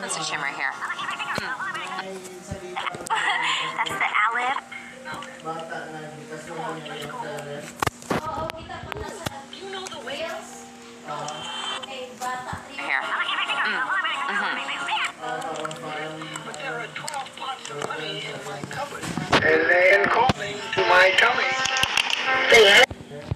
That's a shimmer here. That's the Alip. You know the whales? Here. But there are 12 pots of honey in my cupboard. And they are calling to my tummy. They have?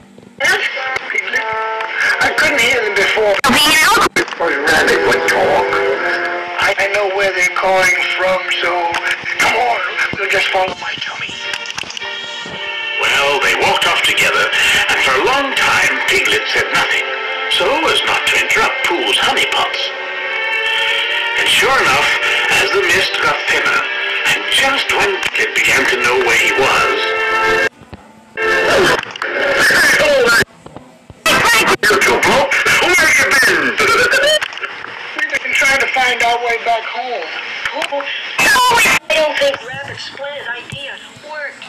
I couldn't hear them before. But rabbit would talk. I know where they're calling from, so come on, we'll just follow my tummy. Well, they walked off together, and for a long time Piglet said nothing, so as not to interrupt Pooh's honey pots. And sure enough, as the mist got thinner, and just when Piglet began to know where he was... You two blokes, where you been? We've been trying to find our way back home. I don't think Rabbit's split idea worked.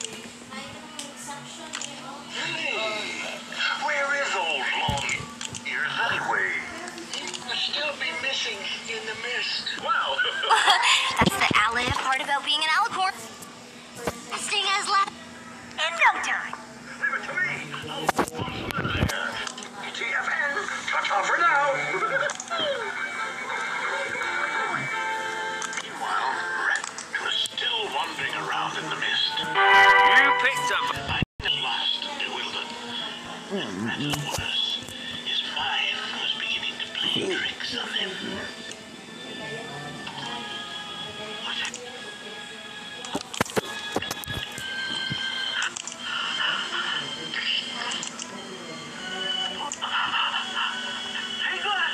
Where is old Long Ears anyway? He must still be missing in the mist. Wow. That's the Alip part about being an alicorn. Sting as left in no time. Leave it to me. Oh, there. TFN. Ta-ta for now. Meanwhile, Rat was still wandering around in the mist. You picked up. Lost and bewildered. And what was worse, his mind was beginning to play tricks on him. Hey, Glass.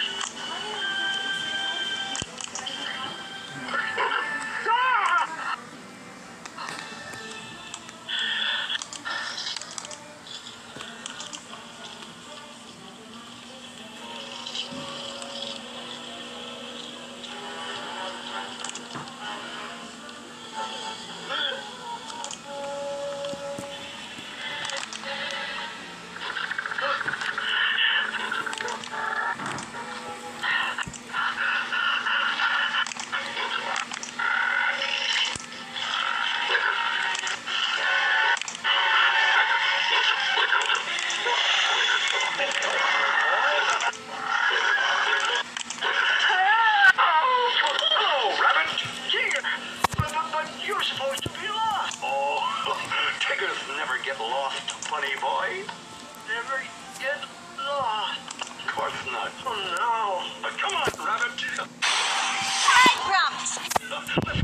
Hello, Rabbit. Here. But you're supposed to be lost. Oh, tigers never get lost, funny boy. Never get lost. Of course not. Oh, no. Come on, Rabbit. I promise. Let's